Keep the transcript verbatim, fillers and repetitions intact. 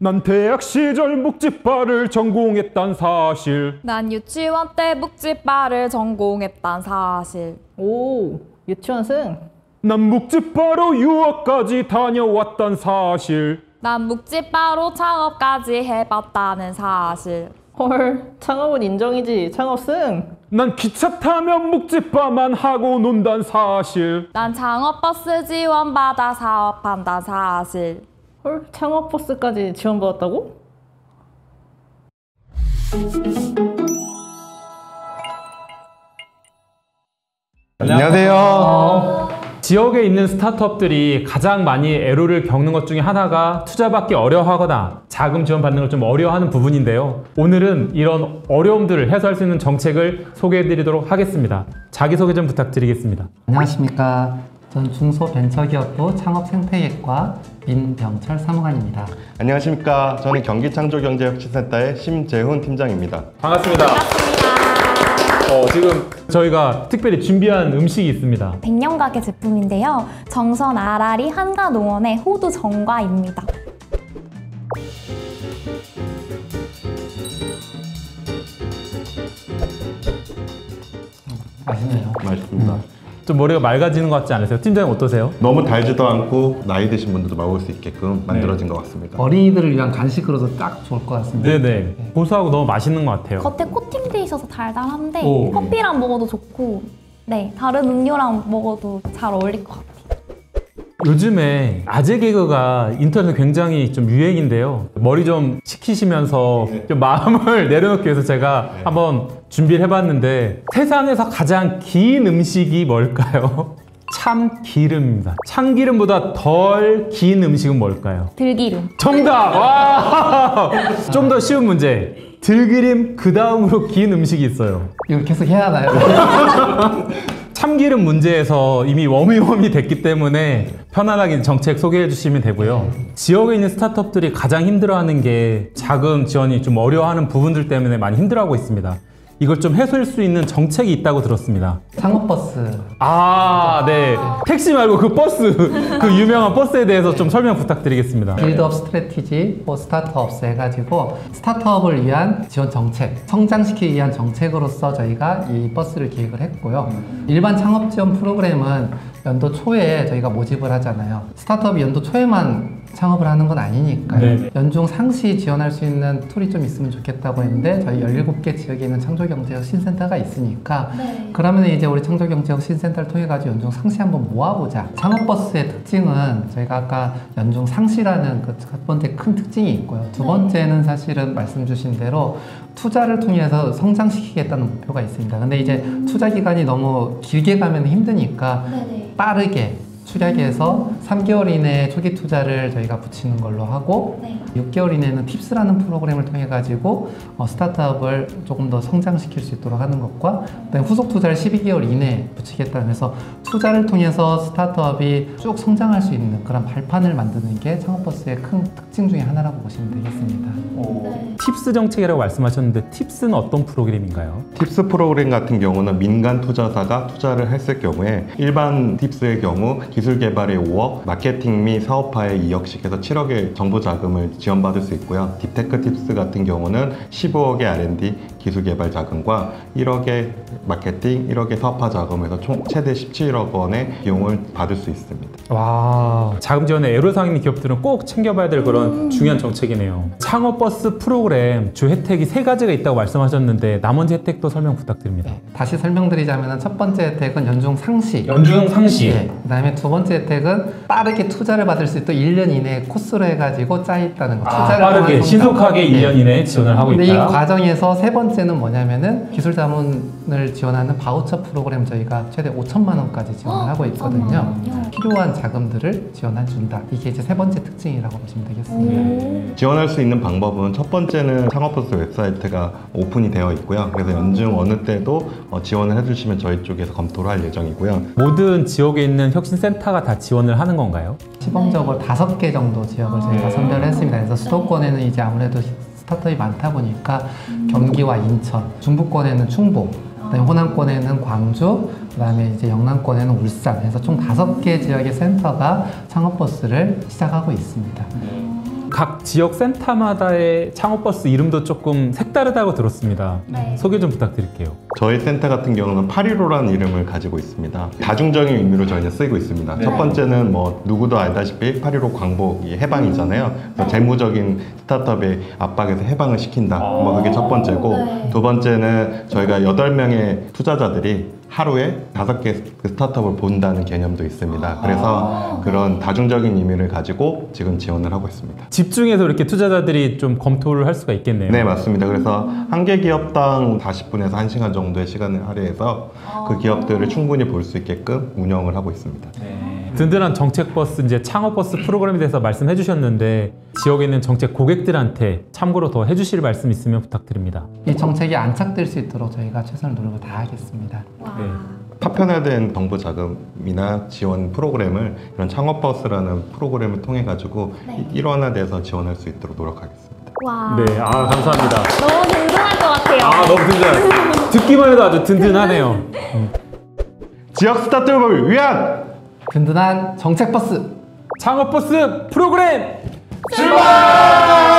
난 대학 시절 묵찌빠를 전공했단 사실. 난 유치원 때 묵찌빠를 전공했단 사실. 오, 유치원생? 난 묵찌빠로 유학까지 다녀왔단 사실. 난 묵찌빠로 창업까지 해봤다는 사실. 헐, 창업은 인정이지. 창업승? 난 기차 타면 묵찌빠만 하고 논단 사실. 난 창업버스 지원받아 사업한단 사실. 헐, 창업버스까지 지원받았다고? 안녕하세요. 지역에 있는 스타트업들이 가장 많이 애로를 겪는 것 중에 하나가 투자받기 어려워하거나 자금 지원받는 걸 좀 어려워하는 부분인데요. 오늘은 이런 어려움들을 해소할 수 있는 정책을 소개해드리도록 하겠습니다. 자기소개 좀 부탁드리겠습니다. 안녕하십니까. 전 중소벤처기업부 창업생태계과 민병철 사무관입니다. 안녕하십니까. 저는 경기창조경제혁신센터의 심재훈 팀장입니다. 반갑습니다. 반갑습니다. 어, 지금 저희가 특별히 준비한 음식이 있습니다. 백년 가게 제품인데요. 정선 아라리 한가농원의 호두 정과입니다. 맛있네요. 맛있습니다. 음. 좀 머리가 맑아지는 것 같지 않으세요? 팀장님 어떠세요? 너무 달지도 않고 나이 드신 분들도 먹을 수 있게끔 만들어진 것 같습니다. 어린이들을 위한 간식으로도 딱 좋을 것 같습니다. 네네. 고소하고 너무 맛있는 것 같아요. 겉에 코팅돼 있어서 달달한데 오. 커피랑 먹어도 좋고 네 다른 음료랑 먹어도 잘 어울릴 것 같아요. 요즘에 아재 개그가 인터넷에 굉장히 좀 유행인데요. 머리 좀 식히시면서 네. 좀 마음을 내려놓기 위해서 제가 네. 한번 준비를 해봤는데 세상에서 가장 긴 음식이 뭘까요? 참기름입니다. 참기름보다 덜 긴 음식은 뭘까요? 들기름. 정답! 와! 좀 더 쉬운 문제. 들기름 그 다음으로 긴 음식이 있어요. 이걸 계속 해야 하나요? 참기름 문제에서 이미 워밍업이 됐기 때문에 편안하게 정책 소개해 주시면 되고요. 지역에 있는 스타트업들이 가장 힘들어하는 게 자금 지원이 좀 어려워하는 부분들 때문에 많이 힘들어하고 있습니다. 이걸 좀 해소할 수 있는 정책이 있다고 들었습니다. 창업버스. 아, 네. 택시 말고 그 버스, 그 유명한 버스에 대해서 좀 설명 부탁드리겠습니다. 빌드업 스트래티지 for 스타트업스 해가지고 스타트업을 위한 지원 정책, 성장시키기 위한 정책으로서 저희가 이 버스를 기획을 했고요. 일반 창업 지원 프로그램은 연도 초에 저희가 모집을 하잖아요. 스타트업이 연도 초에만 창업을 하는 건 아니니까요. 네. 연중 상시 지원할 수 있는 툴이 좀 있으면 좋겠다고 했는데 저희 열일곱 개 지역에 있는 창조경제혁신센터가 있으니까 네. 그러면 이제 우리 창조경제혁신센터를 통해 가지고 연중 상시 한번 모아보자. 창업버스의 특징은 저희가 아까 연중 상시라는 그 첫 번째 큰 특징이 있고요. 두 번째는 사실은 말씀 주신 대로 투자를 통해서 성장시키겠다는 목표가 있습니다. 근데 이제 투자 기간이 너무 길게 가면 힘드니까 네네. 빠르게 추략해서 삼 개월 이내에 초기 투자를 저희가 붙이는 걸로 하고 네. 육 개월 이내는 팁스라는 프로그램을 통해 가지고 어, 스타트업을 조금 더 성장시킬 수 있도록 하는 것과 그다음에 후속 투자를 십이 개월 이내에 붙이겠다는 해서 투자를 통해서 스타트업이 쭉 성장할 수 있는 그런 발판을 만드는 게 창업버스의 큰 특징 중에 하나라고 보시면 되겠습니다. 네. 팁스 정책이라고 말씀하셨는데 팁스는 어떤 프로그램인가요? 팁스 프로그램 같은 경우는 민간 투자사가 투자를 했을 경우에 일반 팁스의 경우 기술 개발에 오억, 마케팅 및 사업화에 이억씩 해서 칠억의 정부 자금을 지원받을 수 있고요. 딥테크 팁스 같은 경우는 십오억의 알 앤 디 기술 개발 자금과 일억의 마케팅, 일억의 사업화 자금에서 총 최대 십칠억 원의 비용을 받을 수 있습니다. 와, 자금 지원에 애로사항 있는 기업들은 꼭 챙겨봐야 될 그런 음. 중요한 정책이네요. 창업버스 프로그램 주 혜택이 세 가지가 있다고 말씀하셨는데 나머지 혜택도 설명 부탁드립니다. 네, 다시 설명드리자면 첫 번째 혜택은 연중 상시. 연중 상시. 네, 그 다음에 두 번째 혜택은 빠르게 투자를 받을 수 있도록 일 년 이내에 코스로 해가지고 짜 있다는 거. 아, 투자를 빠르게 통한 신속하게 성장. 일 년 이내에 지원을 하고 근데 있다. 이 과정에서 세 번째는 뭐냐면은 기술 자문을 지원하는 바우처 프로그램 저희가 최대 오천만 원까지 지원을 하고 있거든요. 오천만 원이요? 필요한 자금들을 지원해 준다. 이게 이제 세 번째 특징이라고 보시면 되겠습니다. 오. 지원할 수 있는 방법은 첫 번째는 창업버스 웹사이트가 오픈이 되어 있고요. 그래서 연중 어느 때도 어, 지원을 해주시면 저희 쪽에서 검토를 할 예정이고요. 모든 지역에 있는 혁신센터가 다 지원을 하는 건가요? 시범적으로 다섯 개 정도 지역을 저희가 선별을 했습니다. 그래서 수도권에는 이제 아무래도 스타트업이 많다 보니까 경기와 인천, 중부권에는 충북, 그다음에 호남권에는 광주, 그다음에 이제 영남권에는 울산, 해서 총 다섯 개 지역의 센터가 창업버스를 시작하고 있습니다. 각 지역 센터마다의 창업버스 이름도 조금 색다르다고 들었습니다. 네. 소개 좀 부탁드릴게요. 저희 센터 같은 경우는 팔일오라는 이름을 가지고 있습니다. 다중적인 의미로 저희는 쓰고 있습니다. 첫 번째는 뭐 누구도 알다시피 팔일오 광복이 해방이잖아요. 그래서 재무적인 스타트업의 압박에서 해방을 시킨다. 뭐 그게 첫 번째고, 네. 두 번째는 저희가 여덟 명의 투자자들이 하루에 다섯 개 그 스타트업을 본다는 개념도 있습니다. 그래서 그런 다중적인 의미를 가지고 지금 지원을 하고 있습니다. 집중해서 이렇게 투자자들이 좀 검토를 할 수가 있겠네요. 네, 맞습니다. 그래서 한 개 기업당 사십 분에서 한 시간 정도의 시간을 할애해서 그 기업들을 충분히 볼 수 있게끔 운영을 하고 있습니다. 든든한 정책버스, 이제 창업버스 프로그램에 대해서 말씀해 주셨는데 지역에 있는 정책 고객들한테 참고로 더 해주실 말씀 있으면 부탁드립니다. 이 정책이 안착될 수 있도록 저희가 최선을 노력을 다하겠습니다. 네. 파편화된 정부 자금이나 지원 프로그램을 이런 창업버스라는 프로그램을 통해 가지고 네. 일원화돼서 지원할 수 있도록 노력하겠습니다. 와. 네, 아 감사합니다. 너무 든든할 것 같아요. 아 너무 든든. 듣기만 해도 아주 든든하네요. 지역 스타트업을 위한 든든한 정책 버스 창업버스 프로그램 출발!